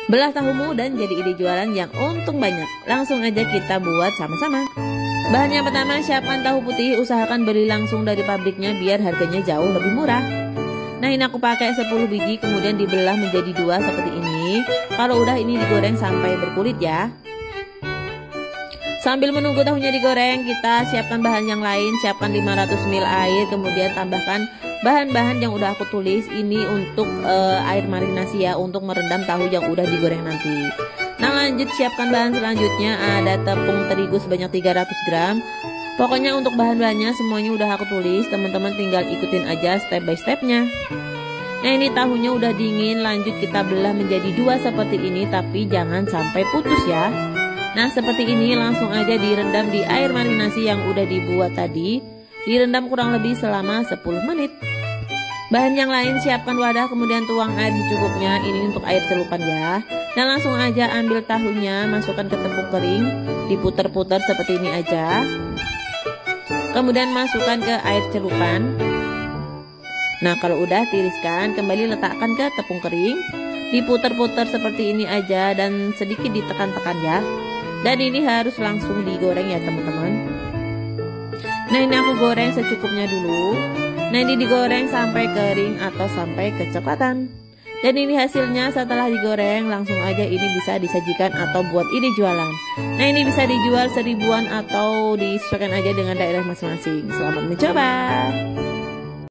Belah tahumu dan jadi ide jualan yang untung banyak. Langsung aja kita buat sama-sama. Bahan yang pertama, siapkan tahu putih. Usahakan beli langsung dari pabriknya biar harganya jauh lebih murah. Nah, ini aku pakai 10 biji, kemudian dibelah menjadi 2 seperti ini. Kalau udah, ini digoreng sampai berkulit ya. Sambil menunggu tahunya digoreng, kita siapkan bahan yang lain. Siapkan 500 ml air, kemudian tambahkan bahan-bahan yang udah aku tulis. Ini untuk air marinasi ya, untuk merendam tahu yang udah digoreng nanti. Nah, lanjut siapkan bahan selanjutnya. Ada tepung terigu sebanyak 300 gram. Pokoknya untuk bahan-bahannya semuanya udah aku tulis. Teman-teman tinggal ikutin aja step by stepnya. Nah, ini tahunya udah dingin. Lanjut kita belah menjadi 2 seperti ini, tapi jangan sampai putus ya. Nah, seperti ini langsung aja direndam di air marinasi yang udah dibuat tadi. Direndam kurang lebih selama 10 menit. Bahan yang lain, siapkan wadah, kemudian tuang air secukupnya. Ini untuk air celupan ya. Dan langsung aja ambil tahunya, masukkan ke tepung kering, diputer-puter seperti ini aja. Kemudian masukkan ke air celupan. Nah, kalau udah, tiriskan, kembali letakkan ke tepung kering, diputer-puter seperti ini aja dan sedikit ditekan-tekan ya. Dan ini harus langsung digoreng ya teman-teman. Nah, ini aku goreng secukupnya dulu. Nah, ini digoreng sampai kering atau sampai kecoklatan. Dan ini hasilnya setelah digoreng. Langsung aja ini bisa disajikan atau buat ide jualan. Nah, ini bisa dijual 1000-an atau disesuaikan aja dengan daerah masing-masing. Selamat mencoba.